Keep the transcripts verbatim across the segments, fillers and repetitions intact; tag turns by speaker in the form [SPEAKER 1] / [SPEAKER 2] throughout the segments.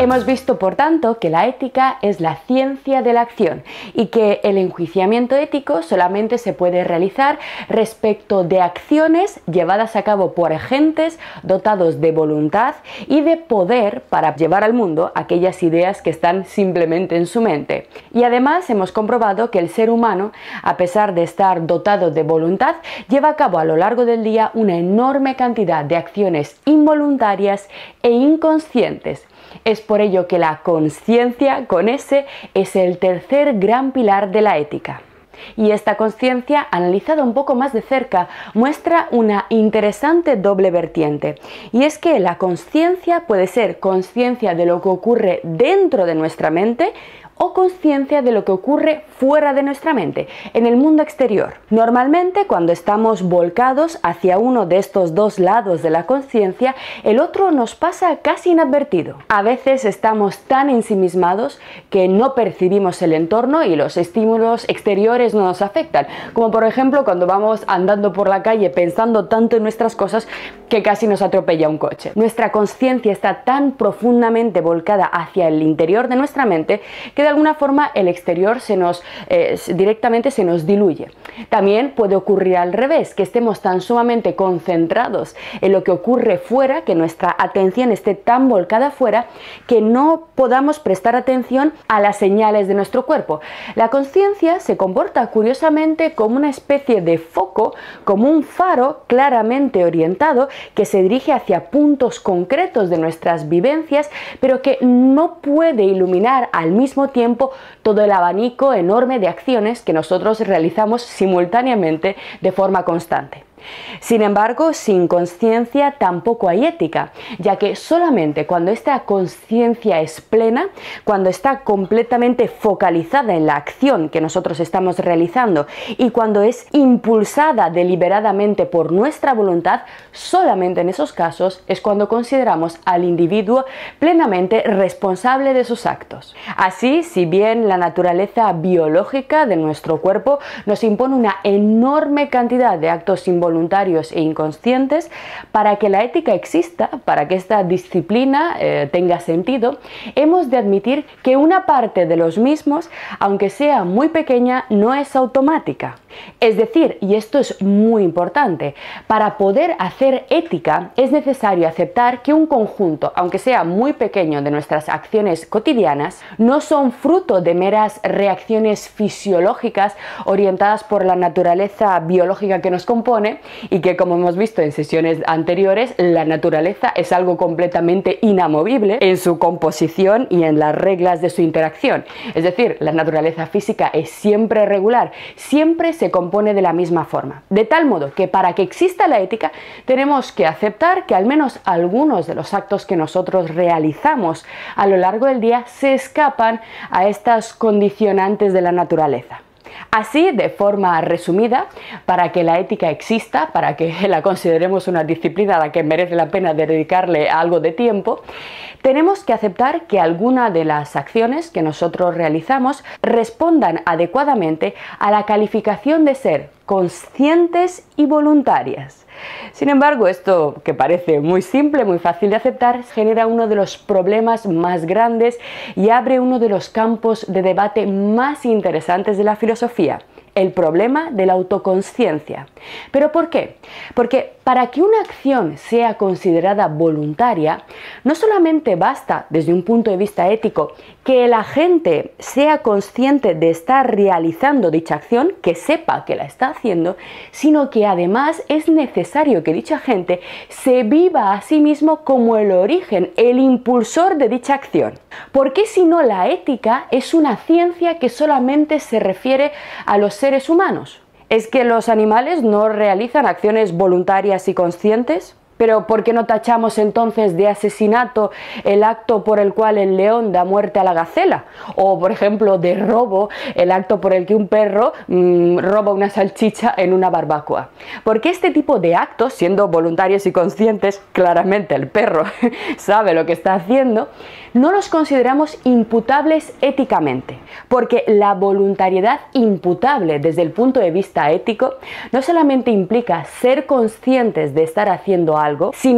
[SPEAKER 1] Hemos visto, por tanto, que la ética es la ciencia de la acción y que el enjuiciamiento ético solamente se puede realizar respecto de acciones llevadas a cabo por agentes dotados de voluntad y de poder para llevar al mundo aquellas ideas que están simplemente en su mente. Y además hemos comprobado que el ser humano, a pesar de estar dotado de voluntad, lleva a cabo a lo largo del día una enorme cantidad de acciones involuntarias e inconscientes. Es por ello que la conciencia, con S, es el tercer gran pilar de la ética. Y esta conciencia, analizada un poco más de cerca, muestra una interesante doble vertiente. Y es que la conciencia puede ser conciencia de lo que ocurre dentro de nuestra mente o conciencia de lo que ocurre fuera de nuestra mente, en el mundo exterior. Normalmente, cuando estamos volcados hacia uno de estos dos lados de la conciencia, el otro nos pasa casi inadvertido. A veces estamos tan ensimismados que no percibimos el entorno y los estímulos exteriores no nos afectan, como por ejemplo cuando vamos andando por la calle pensando tanto en nuestras cosas que casi nos atropella un coche. Nuestra conciencia está tan profundamente volcada hacia el interior de nuestra mente que de alguna forma el exterior se nos eh, directamente se nos diluye. También puede ocurrir al revés, que estemos tan sumamente concentrados en lo que ocurre fuera, que nuestra atención esté tan volcada fuera, que no podamos prestar atención a las señales de nuestro cuerpo. La conciencia se comporta curiosamente como una especie de foco, como un faro claramente orientado que se dirige hacia puntos concretos de nuestras vivencias, pero que no puede iluminar al mismo tiempo tiempo todo el abanico enorme de acciones que nosotros realizamos simultáneamente de forma constante. Sin embargo, sin conciencia tampoco hay ética, ya que solamente cuando esta conciencia es plena, cuando está completamente focalizada en la acción que nosotros estamos realizando y cuando es impulsada deliberadamente por nuestra voluntad, solamente en esos casos es cuando consideramos al individuo plenamente responsable de sus actos. Así, si bien la naturaleza biológica de nuestro cuerpo nos impone una enorme cantidad de actos involuntarios voluntarios e inconscientes, para que la ética exista, para que esta disciplina eh, tenga sentido, hemos de admitir que una parte de los mismos, aunque sea muy pequeña, no es automática. Es decir, y esto es muy importante, para poder hacer ética es necesario aceptar que un conjunto, aunque sea muy pequeño, de nuestras acciones cotidianas, no son fruto de meras reacciones fisiológicas orientadas por la naturaleza biológica que nos compone, y que, como hemos visto en sesiones anteriores, la naturaleza es algo completamente inamovible en su composición y en las reglas de su interacción. Es decir, la naturaleza física es siempre regular, siempre se compone de la misma forma. De tal modo que para que exista la ética tenemos que aceptar que al menos algunos de los actos que nosotros realizamos a lo largo del día se escapan a estas condicionantes de la naturaleza. Así, de forma resumida, para que la ética exista, para que la consideremos una disciplina a la que merece la pena dedicarle algo de tiempo, tenemos que aceptar que algunas de las acciones que nosotros realizamos respondan adecuadamente a la calificación de ser conscientes y voluntarias. Sin embargo, esto, que parece muy simple, muy fácil de aceptar, genera uno de los problemas más grandes y abre uno de los campos de debate más interesantes de la filosofía: el problema de la autoconsciencia. ¿Pero por qué? Porque para que una acción sea considerada voluntaria, no solamente basta, desde un punto de vista ético, que el agente sea consciente de estar realizando dicha acción, que sepa que la está haciendo, sino que además es necesario que dicha agente se viva a sí mismo como el origen, el impulsor de dicha acción. Porque si no, la ética es una ciencia que solamente se refiere a los seres humanos. ¿Es que los animales no realizan acciones voluntarias y conscientes? Pero ¿por qué no tachamos entonces de asesinato el acto por el cual el león da muerte a la gacela? O, por ejemplo, de robo el acto por el que un perro mmm, roba una salchicha en una barbacoa. Porque este tipo de actos, siendo voluntarios y conscientes, claramente el perro sabe lo que está haciendo, no los consideramos imputables éticamente. Porque la voluntariedad imputable desde el punto de vista ético no solamente implica ser conscientes de estar haciendo algo, sino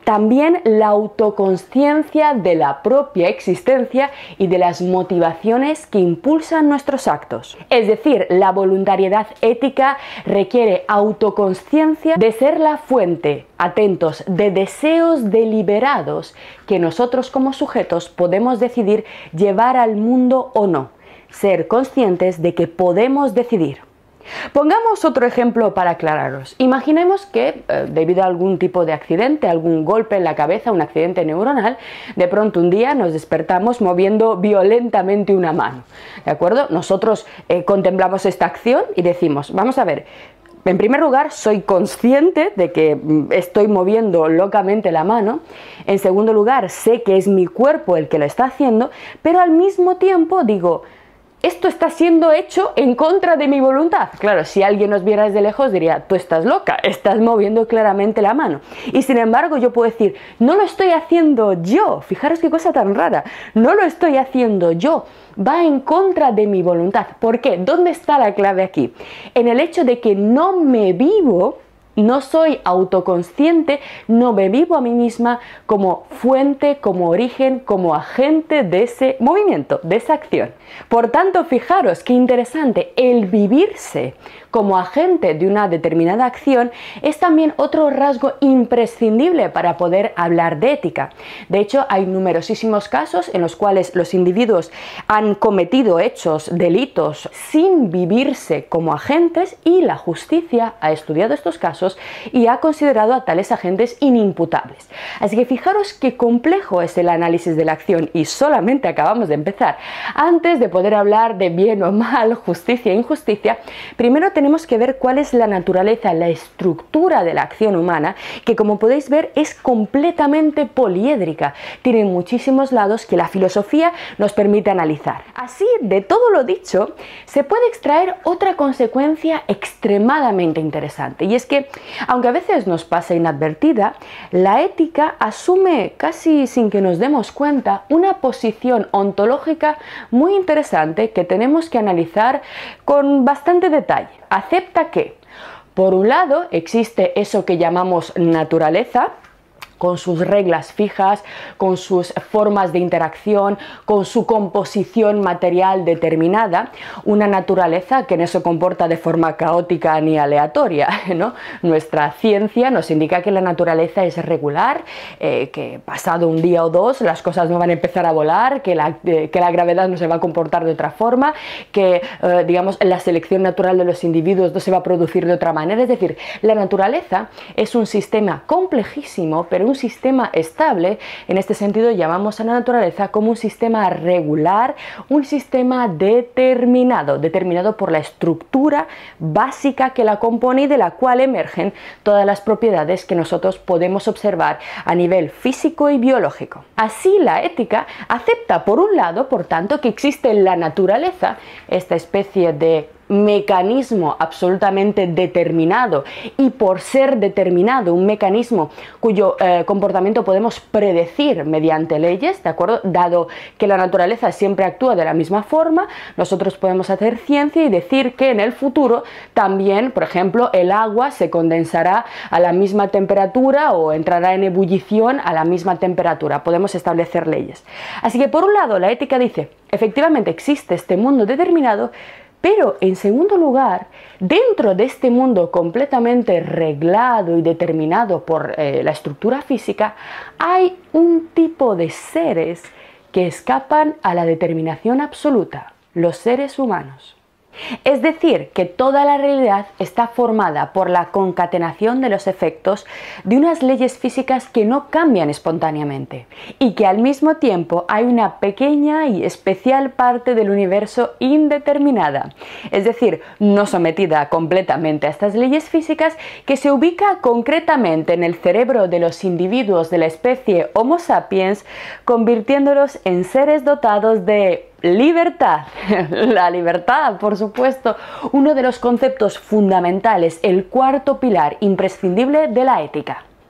[SPEAKER 1] También la autoconsciencia de la propia existencia y de las motivaciones que impulsan nuestros actos. Es decir, la voluntariedad ética requiere autoconsciencia de ser la fuente, atentos, de deseos deliberados que nosotros como sujetos podemos decidir llevar al mundo o no. Ser conscientes de que podemos decidir. Pongamos otro ejemplo para aclararos. Imaginemos que, eh, debido a algún tipo de accidente, algún golpe en la cabeza, un accidente neuronal, de pronto un día nos despertamos moviendo violentamente una mano. ¿De acuerdo? Nosotros eh, contemplamos esta acción y decimos, vamos a ver, en primer lugar, soy consciente de que estoy moviendo locamente la mano. En segundo lugar, sé que es mi cuerpo el que lo está haciendo, pero al mismo tiempo digo, esto está siendo hecho en contra de mi voluntad. Claro, si alguien nos viera desde lejos diría, tú estás loca, estás moviendo claramente la mano. Y sin embargo yo puedo decir, no lo estoy haciendo yo. Fijaros qué cosa tan rara, no lo estoy haciendo yo. Va en contra de mi voluntad. ¿Por qué? ¿Dónde está la clave aquí? En el hecho de que no me vivo, no soy autoconsciente, no me vivo a mí misma como fuente, como origen, como agente de ese movimiento, de esa acción. Por tanto, fijaros qué interesante, el vivirse como agente de una determinada acción es también otro rasgo imprescindible para poder hablar de ética. De hecho, hay numerosísimos casos en los cuales los individuos han cometido hechos, delitos, sin vivirse como agentes y la justicia ha estudiado estos casos y ha considerado a tales agentes inimputables. Así que fijaros qué complejo es el análisis de la acción y solamente acabamos de empezar. Antes de poder hablar de bien o mal, justicia e injusticia, primero tenemos que ver cuál es la naturaleza, la estructura de la acción humana, que como podéis ver es completamente poliédrica, tiene muchísimos lados que la filosofía nos permite analizar. Así, de todo lo dicho, se puede extraer otra consecuencia extremadamente interesante, y es que, aunque a veces nos pasa inadvertida, la ética asume, casi sin que nos demos cuenta, una posición ontológica muy interesante que tenemos que analizar con bastante detalle. Acepta que, por un lado, existe eso que llamamos naturaleza, con sus reglas fijas, con sus formas de interacción, con su composición material determinada, una naturaleza que no se comporta de forma caótica ni aleatoria, ¿no? Nuestra ciencia nos indica que la naturaleza es regular, eh, que pasado un día o dos las cosas no van a empezar a volar, que la, eh, que la gravedad no se va a comportar de otra forma, que eh, digamos, la selección natural de los individuos no se va a producir de otra manera. Es decir, la naturaleza es un sistema complejísimo, pero un sistema estable. En este sentido llamamos a la naturaleza como un sistema regular, un sistema determinado, determinado por la estructura básica que la compone y de la cual emergen todas las propiedades que nosotros podemos observar a nivel físico y biológico. Así, la ética acepta, por un lado, por tanto, que existe en la naturaleza esta especie de mecanismo absolutamente determinado, y por ser determinado, un mecanismo cuyo eh, comportamiento podemos predecir mediante leyes, ¿de acuerdo? Dado que la naturaleza siempre actúa de la misma forma, nosotros podemos hacer ciencia y decir que en el futuro también, por ejemplo, el agua se condensará a la misma temperatura o entrará en ebullición a la misma temperatura. Podemos establecer leyes. Así que, por un lado, la ética dice, efectivamente existe este mundo determinado, pero en segundo lugar, dentro de este mundo completamente reglado y determinado por eh, la estructura física, hay un tipo de seres que escapan a la determinación absoluta, los seres humanos. Es decir, que toda la realidad está formada por la concatenación de los efectos de unas leyes físicas que no cambian espontáneamente, y que al mismo tiempo hay una pequeña y especial parte del universo indeterminada, es decir, no sometida completamente a estas leyes físicas, que se ubica concretamente en el cerebro de los individuos de la especie Homo sapiens, convirtiéndolos en seres dotados de libertad. La libertad, por supuesto, uno de los conceptos fundamentales, el cuarto pilar imprescindible de la ética.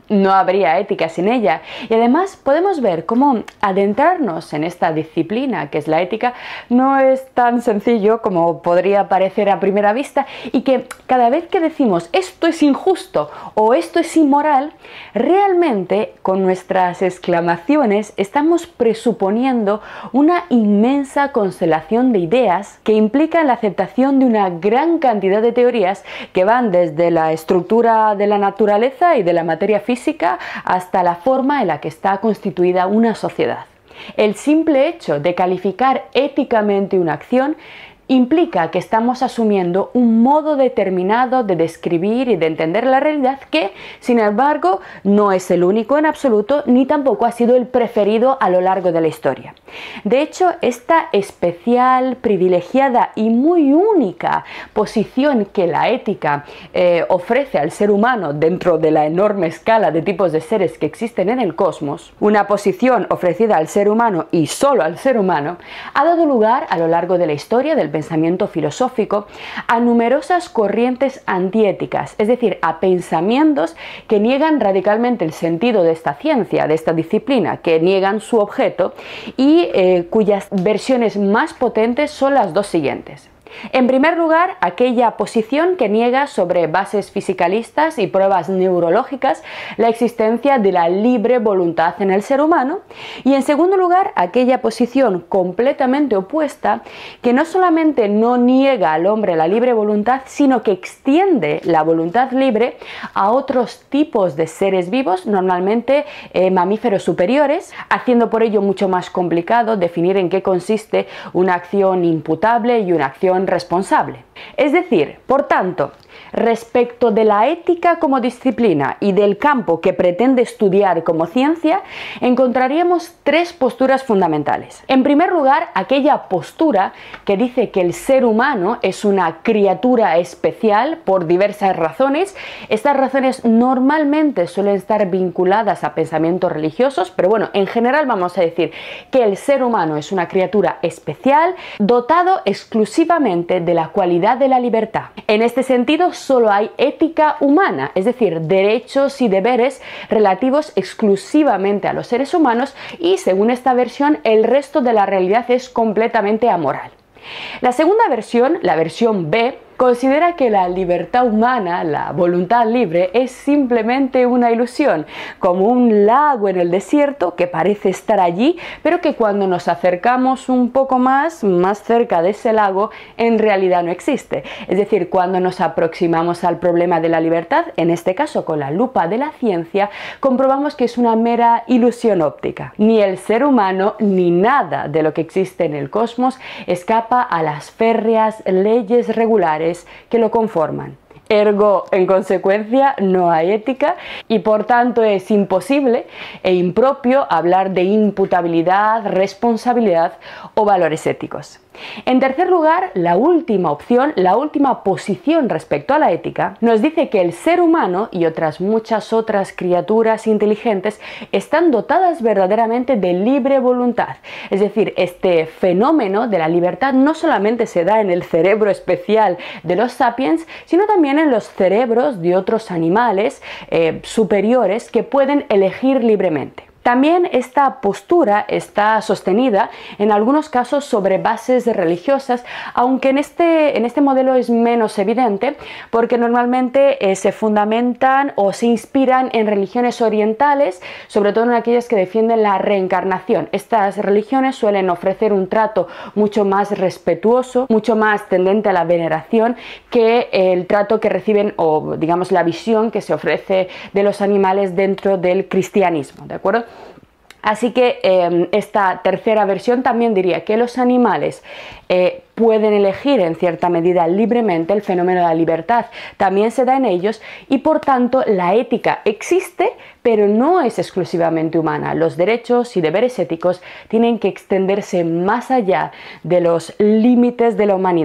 [SPEAKER 1] no habría ética sin ella. Y además podemos ver cómo adentrarnos en esta disciplina que es la ética no es tan sencillo como podría parecer a primera vista, y que cada vez que decimos esto es injusto o esto es inmoral, realmente con nuestras exclamaciones estamos presuponiendo una inmensa constelación de ideas que implican la aceptación de una gran cantidad de teorías que van desde la estructura de la naturaleza y de la materia física hasta la forma en la que está constituida una sociedad. El simple hecho de calificar éticamente una acción implica que estamos asumiendo un modo determinado de describir y de entender la realidad que, sin embargo, no es el único en absoluto, ni tampoco ha sido el preferido a lo largo de la historia. De hecho, esta especial, privilegiada y muy única posición que la ética eh, ofrece al ser humano dentro de la enorme escala de tipos de seres que existen en el cosmos, una posición ofrecida al ser humano y solo al ser humano, ha dado lugar a lo largo de la historia del pensamiento filosófico a numerosas corrientes antiéticas, es decir, a pensamientos que niegan radicalmente el sentido de esta ciencia, de esta disciplina, que niegan su objeto y eh, cuyas versiones más potentes son las dos siguientes. En primer lugar, aquella posición que niega sobre bases fisicalistas y pruebas neurológicas la existencia de la libre voluntad en el ser humano, y en segundo lugar, aquella posición completamente opuesta que no solamente no niega al hombre la libre voluntad, sino que extiende la voluntad libre a otros tipos de seres vivos, normalmente eh, mamíferos superiores, haciendo por ello mucho más complicado definir en qué consiste una acción imputable y una acción responsable. Es decir, por tanto, respecto de la ética como disciplina y del campo que pretende estudiar como ciencia, encontraríamos tres posturas fundamentales. En primer lugar, aquella postura que dice que el ser humano es una criatura especial por diversas razones. Estas razones normalmente suelen estar vinculadas a pensamientos religiosos, pero bueno, en general vamos a decir que el ser humano es una criatura especial, dotado exclusivamente de la cualidad de la libertad. En este sentido, solo hay ética humana, es decir, derechos y deberes relativos exclusivamente a los seres humanos, y según esta versión, el resto de la realidad es completamente amoral. La segunda versión, la versión B, considera que la libertad humana, la voluntad libre, es simplemente una ilusión, como un lago en el desierto que parece estar allí, pero que cuando nos acercamos un poco más, más cerca de ese lago, en realidad no existe. Es decir, cuando nos aproximamos al problema de la libertad, en este caso con la lupa de la ciencia, comprobamos que es una mera ilusión óptica. Ni el ser humano ni nada de lo que existe en el cosmos escapa a las férreas leyes regulares que lo conforman. Ergo, en consecuencia, no hay ética y por tanto es imposible e impropio hablar de imputabilidad, responsabilidad o valores éticos. En tercer lugar, la última opción, la última posición respecto a la ética, nos dice que el ser humano y otras muchas otras criaturas inteligentes están dotadas verdaderamente de libre voluntad. Es decir, este fenómeno de la libertad no solamente se da en el cerebro especial de los sapiens, sino también en los cerebros de otros animales eh, superiores que pueden elegir libremente. También esta postura está sostenida en algunos casos sobre bases religiosas, aunque en este, en este modelo es menos evidente porque normalmente eh, se fundamentan o se inspiran en religiones orientales, sobre todo en aquellas que defienden la reencarnación. Estas religiones suelen ofrecer un trato mucho más respetuoso, mucho más tendente a la veneración que el trato que reciben, o digamos la visión que se ofrece de los animales dentro del cristianismo, ¿de acuerdo? Así que eh, esta tercera versión también diría que los animales eh, pueden elegir en cierta medida libremente. El fenómeno de la libertad también se da en ellos y por tanto la ética existe, pero no es exclusivamente humana. Los derechos y deberes éticos tienen que extenderse más allá de los límites de la humanidad.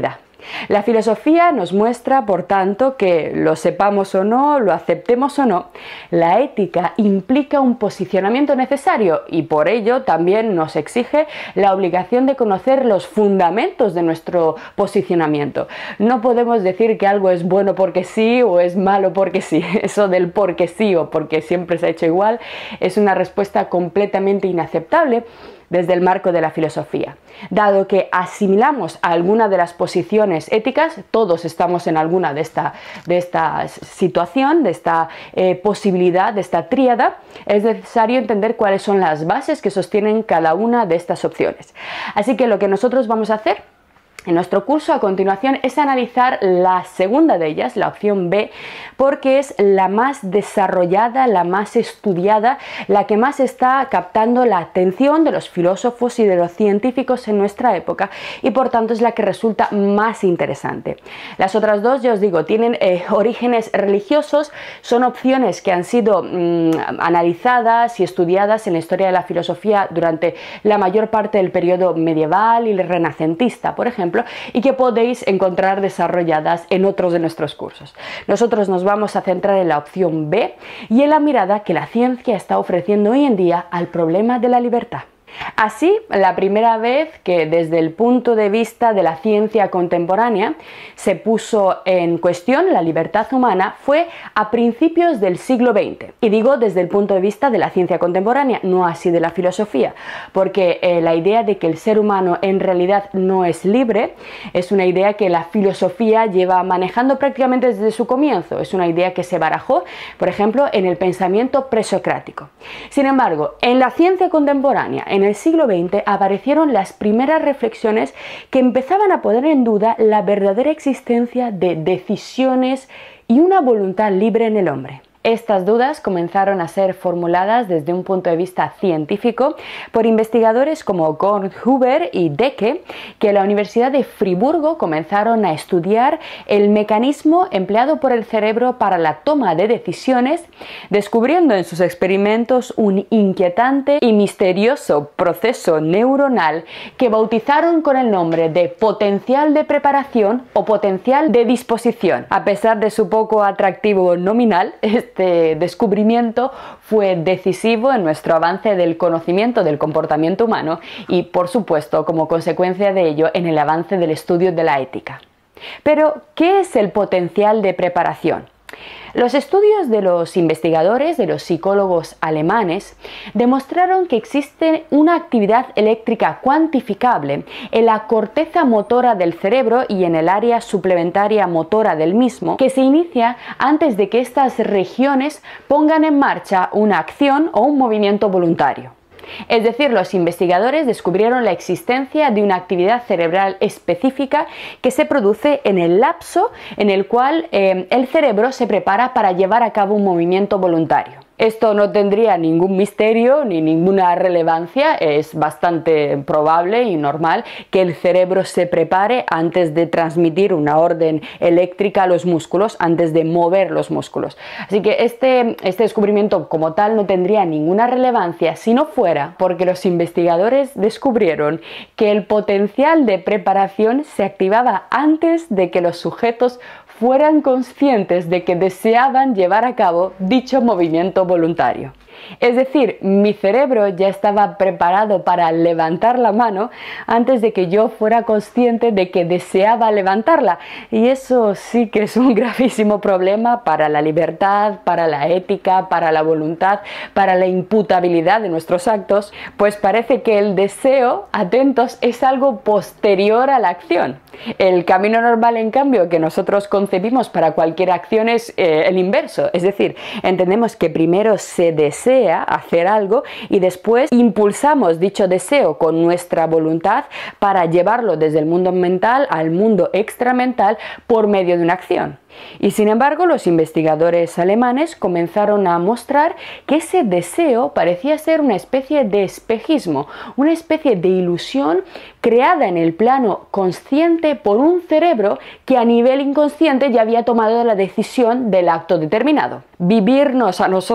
[SPEAKER 1] La filosofía nos muestra, por tanto, que lo sepamos o no, lo aceptemos o no, la ética implica un posicionamiento necesario y por ello también nos exige la obligación de conocer los fundamentos de nuestro posicionamiento. No podemos decir que algo es bueno porque sí o es malo porque sí. Eso del porque sí o porque siempre se ha hecho igual es una respuesta completamente inaceptable desde el marco de la filosofía. Dado que asimilamos a alguna de las posiciones éticas, todos estamos en alguna de esta, de esta situación, de esta eh, posibilidad, de esta tríada, es necesario entender cuáles son las bases que sostienen cada una de estas opciones. Así que lo que nosotros vamos a hacer en nuestro curso a continuación es analizar la segunda de ellas, la opción B, porque es la más desarrollada, la más estudiada, la que más está captando la atención de los filósofos y de los científicos en nuestra época y por tanto es la que resulta más interesante. Las otras dos, ya os digo, tienen eh, orígenes religiosos, son opciones que han sido mmm, analizadas y estudiadas en la historia de la filosofía durante la mayor parte del periodo medieval y renacentista, por ejemplo, y que podéis encontrar desarrolladas en otros de nuestros cursos. Nosotros nos vamos a centrar en la opción B y en la mirada que la ciencia está ofreciendo hoy en día al problema de la libertad. Así, la primera vez que desde el punto de vista de la ciencia contemporánea se puso en cuestión la libertad humana fue a principios del siglo veinte. Y digo desde el punto de vista de la ciencia contemporánea, no así de la filosofía, porque eh, la idea de que el ser humano en realidad no es libre es una idea que la filosofía lleva manejando prácticamente desde su comienzo. Es una idea que se barajó, por ejemplo, en el pensamiento presocrático. Sin embargo, en la ciencia contemporánea, en el siglo veinte aparecieron las primeras reflexiones que empezaban a poner en duda la verdadera existencia de decisiones y una voluntad libre en el hombre. Estas dudas comenzaron a ser formuladas desde un punto de vista científico por investigadores como Kornhuber y Decke, que en la Universidad de Friburgo comenzaron a estudiar el mecanismo empleado por el cerebro para la toma de decisiones, descubriendo en sus experimentos un inquietante y misterioso proceso neuronal que bautizaron con el nombre de potencial de preparación o potencial de disposición. A pesar de su poco atractivo nominal, este descubrimiento fue decisivo en nuestro avance del conocimiento del comportamiento humano y, por supuesto, como consecuencia de ello, en el avance del estudio de la ética. Pero, ¿qué es el potencial de preparación? Los estudios de los investigadores, de los psicólogos alemanes, demostraron que existe una actividad eléctrica cuantificable en la corteza motora del cerebro y en el área suplementaria motora del mismo, que se inicia antes de que estas regiones pongan en marcha una acción o un movimiento voluntario. Es decir, los investigadores descubrieron la existencia de una actividad cerebral específica que se produce en el lapso en el cual eh, el cerebro se prepara para llevar a cabo un movimiento voluntario. Esto no tendría ningún misterio ni ninguna relevancia, es bastante probable y normal que el cerebro se prepare antes de transmitir una orden eléctrica a los músculos, antes de mover los músculos. Así que este, este descubrimiento como tal no tendría ninguna relevancia si no fuera porque los investigadores descubrieron que el potencial de preparación se activaba antes de que los sujetos fueran conscientes de que deseaban llevar a cabo dicho movimiento voluntario. Es decir, mi cerebro ya estaba preparado para levantar la mano antes de que yo fuera consciente de que deseaba levantarla. Y eso sí que es un gravísimo problema para la libertad, para la ética, para la voluntad, para la imputabilidad de nuestros actos, pues parece que el deseo, atentos, es algo posterior a la acción. El camino normal, en cambio, que nosotros concebimos para cualquier acción es eh, el inverso. Es decir, entendemos que primero se desea hacer algo y después impulsamos dicho deseo con nuestra voluntad para llevarlo desde el mundo mental al mundo extramental por medio de una acción. Y sin embargo, los investigadores alemanes comenzaron a mostrar que ese deseo parecía ser una especie de espejismo, una especie de ilusión creada en el plano consciente por un cerebro que a nivel inconsciente ya había tomado la decisión del acto determinado. Vivirnos a nosotros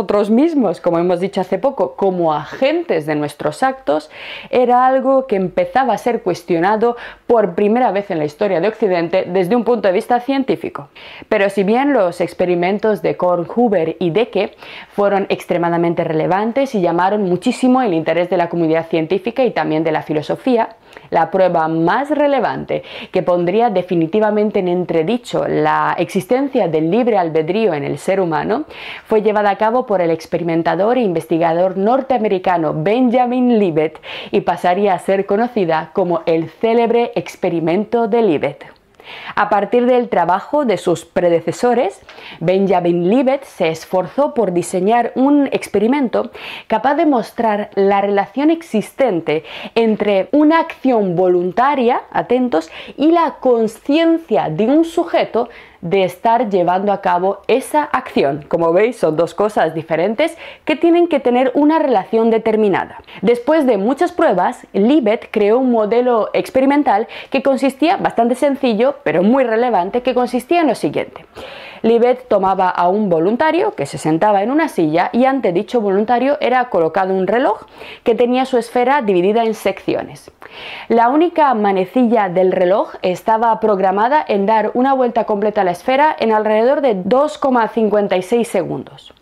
[SPEAKER 1] nosotros mismos, como hemos dicho hace poco, como agentes de nuestros actos, era algo que empezaba a ser cuestionado por primera vez en la historia de Occidente desde un punto de vista científico. Pero si bien los experimentos de Kornhuber y Deke fueron extremadamente relevantes y llamaron muchísimo el interés de la comunidad científica y también de la filosofía, la prueba más relevante que pondría definitivamente en entredicho la existencia del libre albedrío en el ser humano fue llevada a cabo por el experimentador e investigador norteamericano Benjamin Libet y pasaría a ser conocida como el célebre experimento de Libet. A partir del trabajo de sus predecesores, Benjamin Libet se esforzó por diseñar un experimento capaz de mostrar la relación existente entre una acción voluntaria, atentos, y la conciencia de un sujeto de estar llevando a cabo esa acción. Como veis, son dos cosas diferentes que tienen que tener una relación determinada. Después de muchas pruebas, Libet creó un modelo experimental que consistía, bastante sencillo, pero muy relevante, que consistía en lo siguiente. Libet tomaba a un voluntario que se sentaba en una silla y ante dicho voluntario era colocado un reloj que tenía su esfera dividida en secciones. La única manecilla del reloj estaba programada en dar una vuelta completa a la esfera en alrededor de dos coma cincuenta y seis segundos.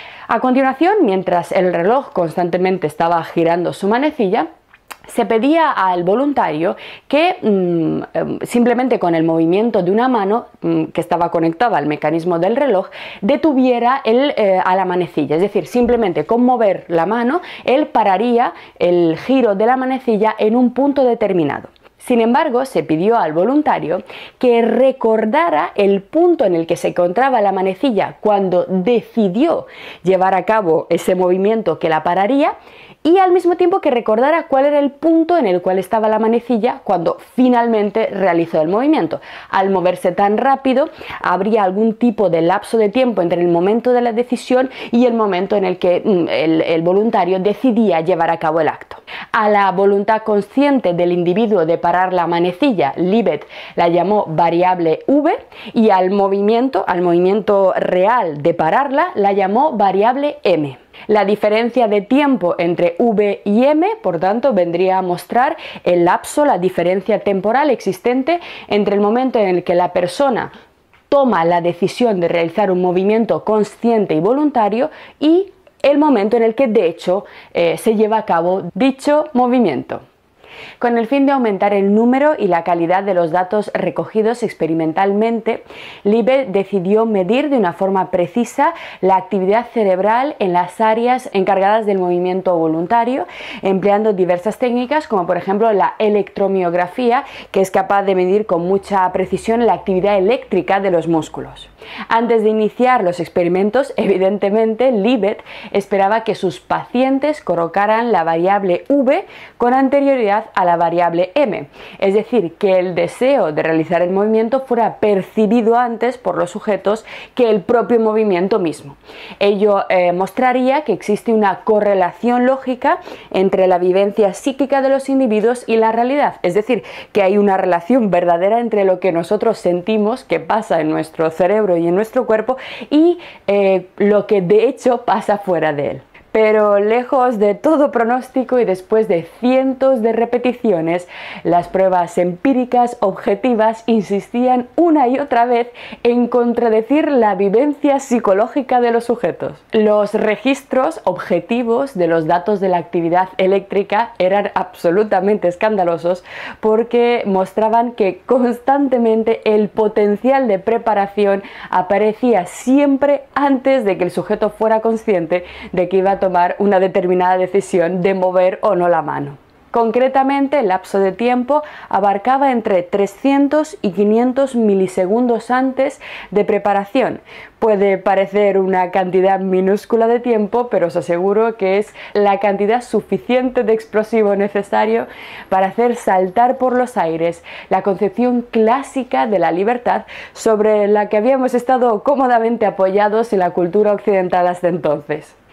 [SPEAKER 1] A continuación, mientras el reloj constantemente estaba girando su manecilla, se pedía al voluntario que mmm, simplemente con el movimiento de una mano mmm, que estaba conectada al mecanismo del reloj detuviera el, eh, a la manecilla, es decir, simplemente con mover la mano él pararía el giro de la manecilla en un punto determinado. Sin embargo, se pidió al voluntario que recordara el punto en el que se encontraba la manecilla cuando decidió llevar a cabo ese movimiento que la pararía y al mismo tiempo que recordara cuál era el punto en el cual estaba la manecilla cuando finalmente realizó el movimiento. Al moverse tan rápido, habría algún tipo de lapso de tiempo entre el momento de la decisión y el momento en el que mm, el, el voluntario decidía llevar a cabo el acto. A la voluntad consciente del individuo de parar la manecilla, Libet la llamó variable V, y al movimiento, al movimiento real de pararla, la llamó variable M. La diferencia de tiempo entre V y M, por tanto, vendría a mostrar el lapso, la diferencia temporal existente entre el momento en el que la persona toma la decisión de realizar un movimiento consciente y voluntario y el momento en el que de hecho eh, se lleva a cabo dicho movimiento. Con el fin de aumentar el número y la calidad de los datos recogidos experimentalmente, Libet decidió medir de una forma precisa la actividad cerebral en las áreas encargadas del movimiento voluntario, empleando diversas técnicas como por ejemplo la electromiografía, que es capaz de medir con mucha precisión la actividad eléctrica de los músculos. Antes de iniciar los experimentos, evidentemente, Libet esperaba que sus pacientes colocaran la variable V con anterioridad a la variable M, es decir, que el deseo de realizar el movimiento fuera percibido antes por los sujetos que el propio movimiento mismo. Ello eh, mostraría que existe una correlación lógica entre la vivencia psíquica de los individuos y la realidad, es decir, que hay una relación verdadera entre lo que nosotros sentimos que pasa en nuestro cerebro y en nuestro cuerpo y eh, lo que de hecho pasa fuera de él. Pero lejos de todo pronóstico y después de cientos de repeticiones, las pruebas empíricas objetivas insistían una y otra vez en contradecir la vivencia psicológica de los sujetos. Los registros objetivos de los datos de la actividad eléctrica eran absolutamente escandalosos porque mostraban que constantemente el potencial de preparación aparecía siempre antes de que el sujeto fuera consciente de que iba a tomar una determinada decisión de mover o no la mano. Concretamente, el lapso de tiempo abarcaba entre trescientos y quinientos milisegundos antes de preparación. Puede parecer una cantidad minúscula de tiempo, pero os aseguro que es la cantidad suficiente de explosivo necesario para hacer saltar por los aires la concepción clásica de la libertad sobre la que habíamos estado cómodamente apoyados en la cultura occidental hasta entonces.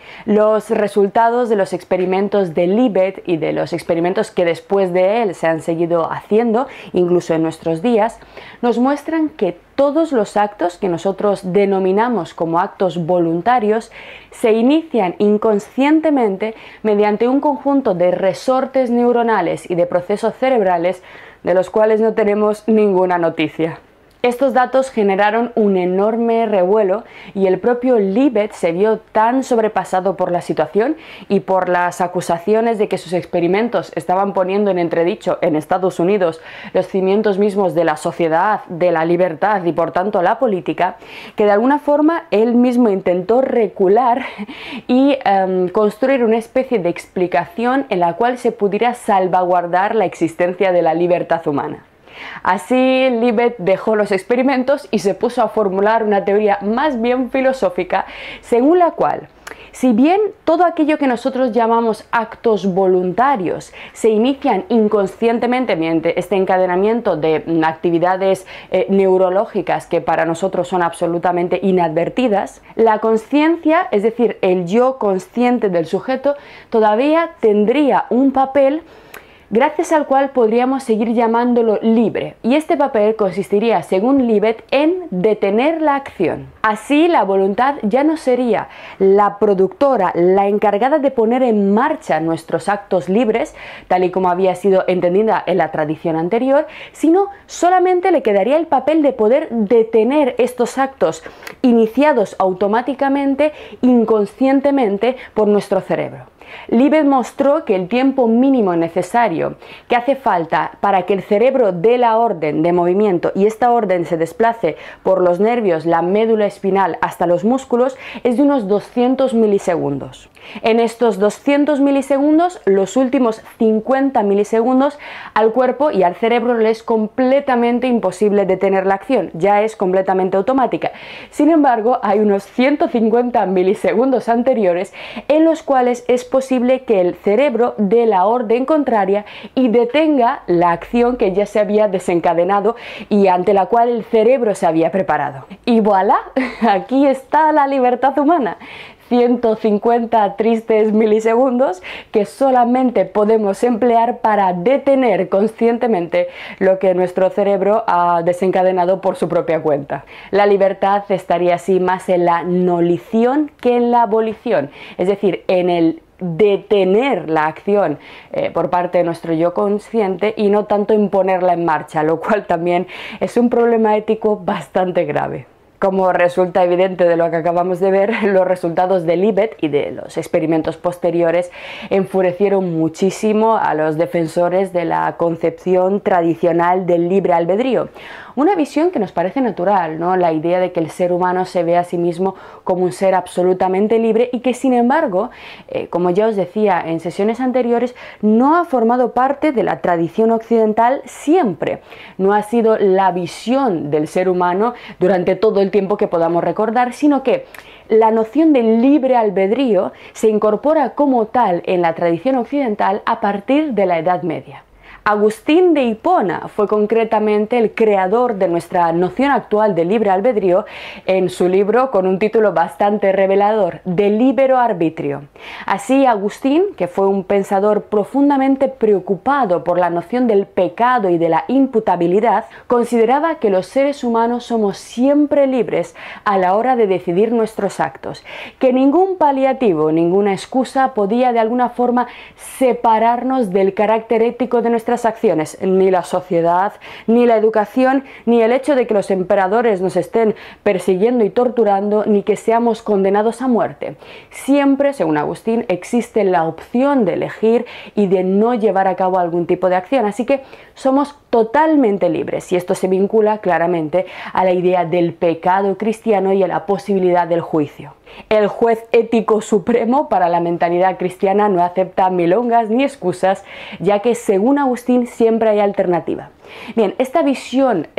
[SPEAKER 1] Los resultados de los experimentos de Libet y de los experimentos que después de él se han seguido haciendo, incluso en nuestros días, nos muestran que todos los actos que nosotros denominamos como actos voluntarios se inician inconscientemente mediante un conjunto de resortes neuronales y de procesos cerebrales de los cuales no tenemos ninguna noticia. Estos datos generaron un enorme revuelo y el propio Libet se vio tan sobrepasado por la situación y por las acusaciones de que sus experimentos estaban poniendo en entredicho en Estados Unidos los cimientos mismos de la sociedad, de la libertad y por tanto la política, que de alguna forma él mismo intentó recular y um, construir una especie de explicación en la cual se pudiera salvaguardar la existencia de la libertad humana. Así, Libet dejó los experimentos y se puso a formular una teoría más bien filosófica, según la cual, si bien todo aquello que nosotros llamamos actos voluntarios se inician inconscientemente mediante este encadenamiento de actividades eh, neurológicas que para nosotros son absolutamente inadvertidas, la conciencia, es decir, el yo consciente del sujeto, todavía tendría un papel gracias al cual podríamos seguir llamándolo libre, y este papel consistiría, según Libet, en detener la acción. Así, la voluntad ya no sería la productora, la encargada de poner en marcha nuestros actos libres, tal y como había sido entendida en la tradición anterior, sino solamente le quedaría el papel de poder detener estos actos iniciados automáticamente, inconscientemente, por nuestro cerebro. Libet mostró que el tiempo mínimo necesario que hace falta para que el cerebro dé la orden de movimiento y esta orden se desplace por los nervios, la médula espinal hasta los músculos es de unos doscientos milisegundos. En estos doscientos milisegundos, los últimos cincuenta milisegundos, al cuerpo y al cerebro le es completamente imposible detener la acción, ya es completamente automática. Sin embargo, hay unos ciento cincuenta milisegundos anteriores en los cuales es posible que el cerebro dé la orden contraria y detenga la acción que ya se había desencadenado y ante la cual el cerebro se había preparado. Y voilà, aquí está la libertad humana. ciento cincuenta tristes milisegundos que solamente podemos emplear para detener conscientemente lo que nuestro cerebro ha desencadenado por su propia cuenta. La libertad estaría así más en la nolición que en la abolición, es decir, en el detener la acción eh, por parte de nuestro yo consciente y no tanto en ponerla en marcha, lo cual también es un problema ético bastante grave. Como resulta evidente de lo que acabamos de ver, los resultados de Libet y de los experimentos posteriores enfurecieron muchísimo a los defensores de la concepción tradicional del libre albedrío. Una visión que nos parece natural, ¿no? La idea de que el ser humano se ve a sí mismo como un ser absolutamente libre y que, sin embargo, eh, como ya os decía en sesiones anteriores, no ha formado parte de la tradición occidental siempre. No ha sido la visión del ser humano durante todo el tiempo que podamos recordar, sino que la noción del libre albedrío se incorpora como tal en la tradición occidental a partir de la Edad Media. Agustín de Hipona fue concretamente el creador de nuestra noción actual de libre albedrío en su libro con un título bastante revelador, De Libero Arbitrio. Así, Agustín, que fue un pensador profundamente preocupado por la noción del pecado y de la imputabilidad, consideraba que los seres humanos somos siempre libres a la hora de decidir nuestros actos, que ningún paliativo, ninguna excusa podía de alguna forma separarnos del carácter ético de nuestras acciones, ni la sociedad, ni la educación, ni el hecho de que los emperadores nos estén persiguiendo y torturando, ni que seamos condenados a muerte. Siempre, según Agustín, existe la opción de elegir y de no llevar a cabo algún tipo de acción, así que somos totalmente libres y esto se vincula claramente a la idea del pecado cristiano y a la posibilidad del juicio. El juez ético supremo para la mentalidad cristiana no acepta milongas ni excusas, ya que según Agustín siempre hay alternativa. Bien, esta visión eh,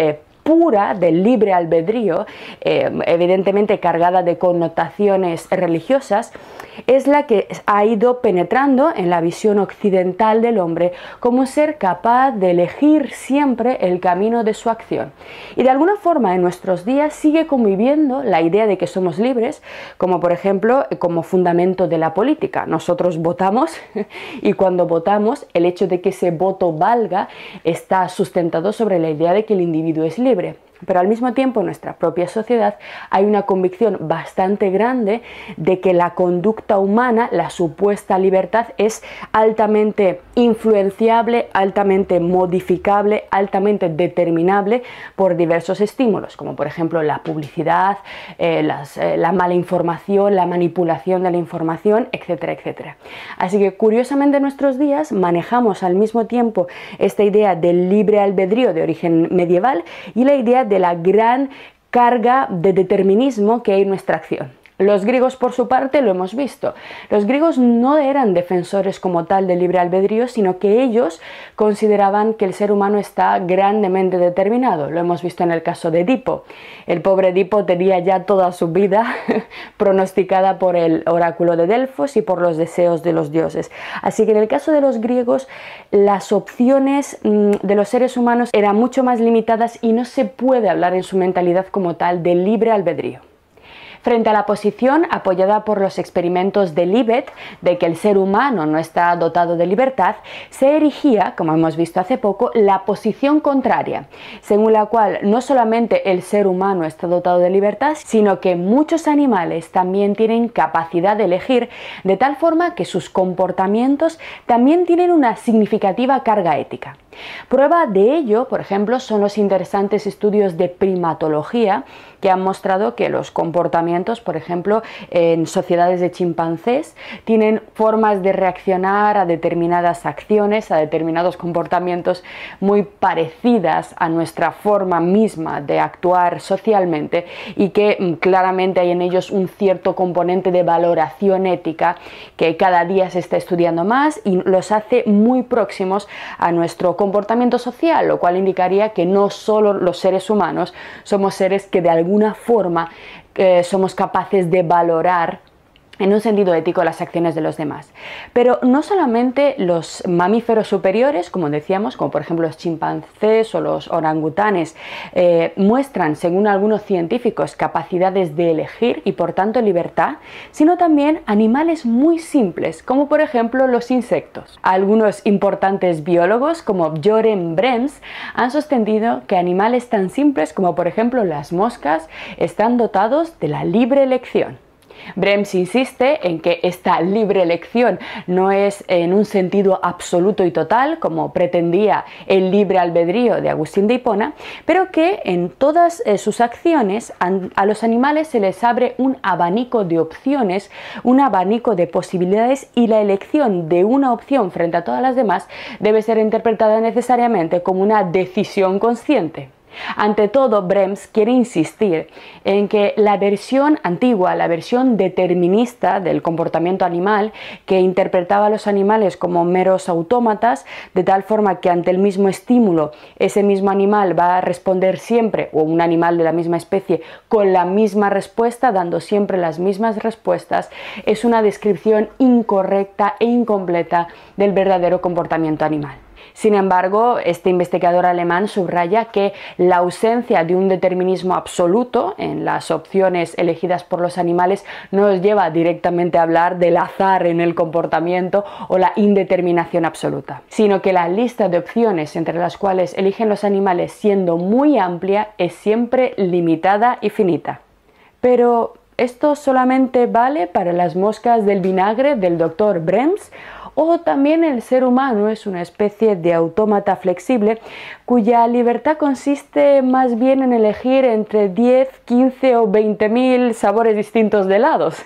[SPEAKER 1] pura del libre albedrío, eh, evidentemente cargada de connotaciones religiosas, es la que ha ido penetrando en la visión occidental del hombre como un ser capaz de elegir siempre el camino de su acción. Y de alguna forma en nuestros días sigue conviviendo la idea de que somos libres, como por ejemplo como fundamento de la política. Nosotros votamos y cuando votamos el hecho de que ese voto valga está sustentado sobre la idea de que el individuo es libre. Pero al mismo tiempo en nuestra propia sociedad hay una convicción bastante grande de que la conducta humana, la supuesta libertad, es altamente influenciable, altamente modificable, altamente determinable por diversos estímulos, como por ejemplo la publicidad, eh, las, eh, la mala información, la manipulación de la información, etcétera, etcétera. Así que curiosamente en nuestros días manejamos al mismo tiempo esta idea del libre albedrío de origen medieval y la idea de la gran carga de determinismo que hay en nuestra acción. Los griegos, por su parte, lo hemos visto. Los griegos no eran defensores como tal del libre albedrío, sino que ellos consideraban que el ser humano está grandemente determinado. Lo hemos visto en el caso de Edipo. El pobre Edipo tenía ya toda su vida pronosticada por el oráculo de Delfos y por los deseos de los dioses. Así que en el caso de los griegos, las opciones mmm, de los seres humanos eran mucho más limitadas y no se puede hablar en su mentalidad como tal de libre albedrío. Frente a la posición apoyada por los experimentos de Libet de que el ser humano no está dotado de libertad, se erigía, como hemos visto hace poco, la posición contraria, según la cual no solamente el ser humano está dotado de libertad, sino que muchos animales también tienen capacidad de elegir, de tal forma que sus comportamientos también tienen una significativa carga ética. Prueba de ello, por ejemplo, son los interesantes estudios de primatología que han mostrado que los comportamientos, por ejemplo, en sociedades de chimpancés, tienen formas de reaccionar a determinadas acciones, a determinados comportamientos muy parecidas a nuestra forma misma de actuar socialmente y que claramente hay en ellos un cierto componente de valoración ética que cada día se está estudiando más y los hace muy próximos a nuestro comportamiento comportamiento social, lo cual indicaría que no solo los seres humanos somos seres que de alguna forma eh, somos capaces de valorar en un sentido ético las acciones de los demás. Pero no solamente los mamíferos superiores, como decíamos, como por ejemplo los chimpancés o los orangutanes, eh, muestran, según algunos científicos, capacidades de elegir y por tanto libertad, sino también animales muy simples, como por ejemplo los insectos. Algunos importantes biólogos, como Björn Brems, han sostenido que animales tan simples como por ejemplo las moscas están dotados de la libre elección. Brems insiste en que esta libre elección no es en un sentido absoluto y total, como pretendía el libre albedrío de Agustín de Hipona, pero que en todas eh, sus acciones a los animales se les abre un abanico de opciones, un abanico de posibilidades y la elección de una opción frente a todas las demás debe ser interpretada necesariamente como una decisión consciente. Ante todo, Brems quiere insistir en que la versión antigua, la versión determinista del comportamiento animal, que interpretaba a los animales como meros autómatas, de tal forma que ante el mismo estímulo ese mismo animal va a responder siempre, o un animal de la misma especie, con la misma respuesta, dando siempre las mismas respuestas, es una descripción incorrecta e incompleta del verdadero comportamiento animal. Sin embargo, este investigador alemán subraya que la ausencia de un determinismo absoluto en las opciones elegidas por los animales no nos lleva directamente a hablar del azar en el comportamiento o la indeterminación absoluta, sino que la lista de opciones entre las cuales eligen los animales, siendo muy amplia, es siempre limitada y finita. Pero ¿esto solamente vale para las moscas del vinagre del doctor Brems? ¿O también el ser humano es una especie de autómata flexible cuya libertad consiste más bien en elegir entre diez, quince o veinte mil sabores distintos de helados?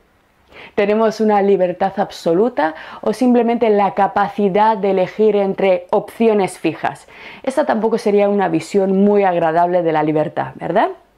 [SPEAKER 1] ¿Tenemos una libertad absoluta o simplemente la capacidad de elegir entre opciones fijas? Esta tampoco sería una visión muy agradable de la libertad, ¿verdad?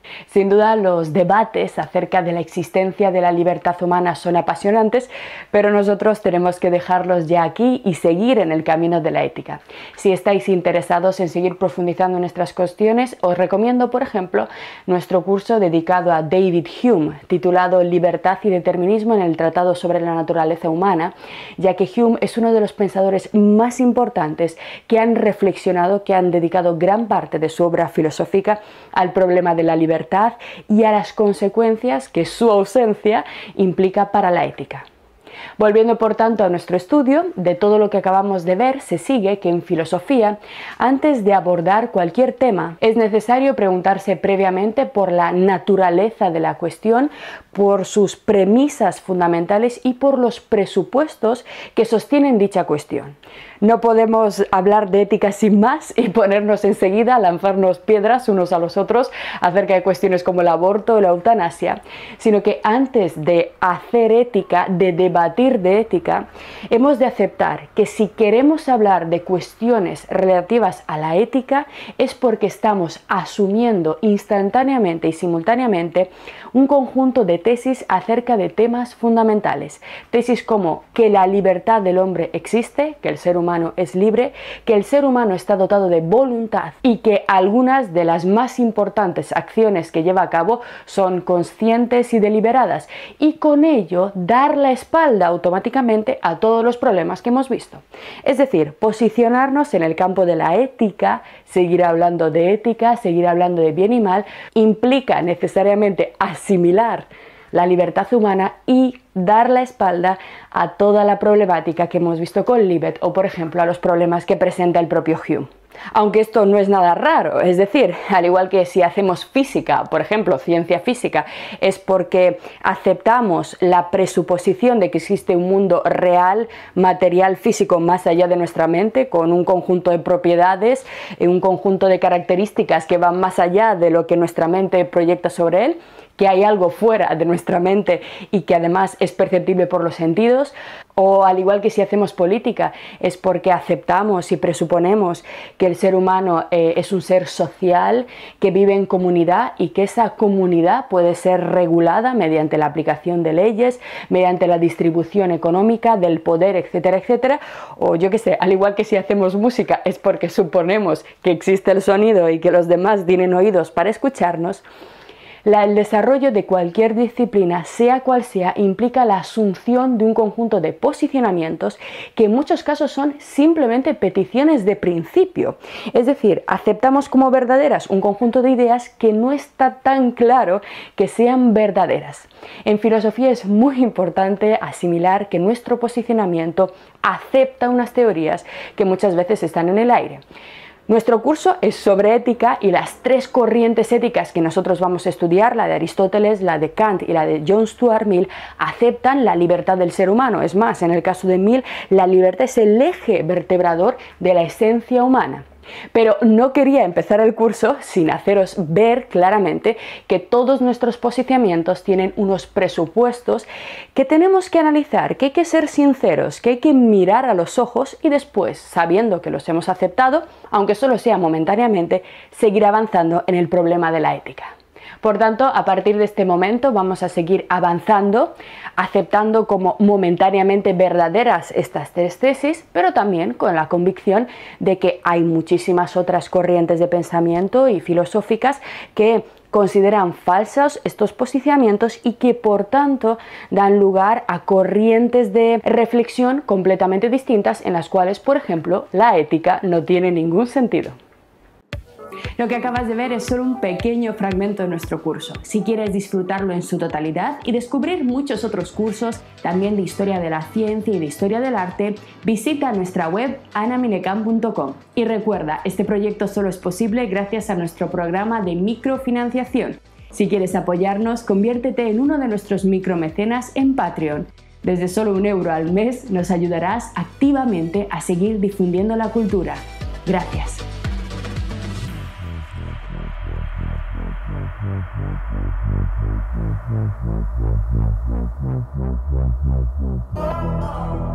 [SPEAKER 1] Sin duda, los debates acerca de la existencia de la libertad humana son apasionantes, pero nosotros tenemos que dejarlos ya aquí y seguir en el camino de la ética. Si estáis interesados en seguir profundizando en estas cuestiones, os recomiendo, por ejemplo, nuestro curso dedicado a David Hume, titulado Libertad y Determinismo en el Tratado sobre la Naturaleza Humana, ya que Hume es uno de los pensadores más importantes que han reflexionado, que han dedicado gran parte de su obra filosófica al problema de la libertad libertad y a las consecuencias que su ausencia implica para la ética. Volviendo por tanto a nuestro estudio, de todo lo que acabamos de ver se sigue que en filosofía, antes de abordar cualquier tema, es necesario preguntarse previamente por la naturaleza de la cuestión, por sus premisas fundamentales y por los presupuestos que sostienen dicha cuestión. No podemos hablar de ética sin más y ponernos enseguida a lanzarnos piedras unos a los otros acerca de cuestiones como el aborto o la eutanasia, sino que antes de hacer ética, de debatir de ética, hemos de aceptar que si queremos hablar de cuestiones relativas a la ética es porque estamos asumiendo instantáneamente y simultáneamente un conjunto de tesis acerca de temas fundamentales. Tesis como que la libertad del hombre existe, que el ser humano es libre, que el ser humano está dotado de voluntad y que algunas de las más importantes acciones que lleva a cabo son conscientes y deliberadas, y con ello dar la espalda automáticamente a todos los problemas que hemos visto. Es decir, posicionarnos en el campo de la ética, seguir hablando de ética, seguir hablando de bien y mal, implica necesariamente asimilar la libertad humana y dar la espalda a toda la problemática que hemos visto con Libet o, por ejemplo, a los problemas que presenta el propio Hume. Aunque esto no es nada raro, es decir, al igual que si hacemos física, por ejemplo, ciencia física, es porque aceptamos la presuposición de que existe un mundo real, material, físico, más allá de nuestra mente, con un conjunto de propiedades, un conjunto de características que van más allá de lo que nuestra mente proyecta sobre él, que hay algo fuera de nuestra mente y que además es perceptible por los sentidos, o al igual que si hacemos política, es porque aceptamos y presuponemos que el ser humano eh, es un ser social, que vive en comunidad y que esa comunidad puede ser regulada mediante la aplicación de leyes, mediante la distribución económica del poder, etcétera, etcétera, o yo qué sé, al igual que si hacemos música, es porque suponemos que existe el sonido y que los demás tienen oídos para escucharnos. La, el desarrollo de cualquier disciplina, sea cual sea, implica la asunción de un conjunto de posicionamientos que en muchos casos son simplemente peticiones de principio. Es decir, aceptamos como verdaderas un conjunto de ideas que no está tan claro que sean verdaderas. En filosofía es muy importante asimilar que nuestro posicionamiento acepta unas teorías que muchas veces están en el aire. Nuestro curso es sobre ética y las tres corrientes éticas que nosotros vamos a estudiar, la de Aristóteles, la de Kant y la de John Stuart Mill, aceptan la libertad del ser humano. Es más, en el caso de Mill, la libertad es el eje vertebrador de la esencia humana. Pero no quería empezar el curso sin haceros ver claramente que todos nuestros posicionamientos tienen unos presupuestos que tenemos que analizar, que hay que ser sinceros, que hay que mirar a los ojos y después, sabiendo que los hemos aceptado, aunque solo sea momentáneamente, seguir avanzando en el problema de la ética. Por tanto, a partir de este momento vamos a seguir avanzando, aceptando como momentáneamente verdaderas estas tres tesis, pero también con la convicción de que hay muchísimas otras corrientes de pensamiento y filosóficas que consideran falsos estos posicionamientos y que por tanto dan lugar a corrientes de reflexión completamente distintas en las cuales, por ejemplo, la ética no tiene ningún sentido. Lo que acabas de ver es solo un pequeño fragmento de nuestro curso. Si quieres disfrutarlo en su totalidad y descubrir muchos otros cursos, también de historia de la ciencia y de historia del arte, visita nuestra web ana minecam punto com. Y recuerda, este proyecto solo es posible gracias a nuestro programa de microfinanciación. Si quieres apoyarnos, conviértete en uno de nuestros micromecenas en Patreon. Desde solo un euro al mes nos ayudarás activamente a seguir difundiendo la cultura. Gracias. Oh,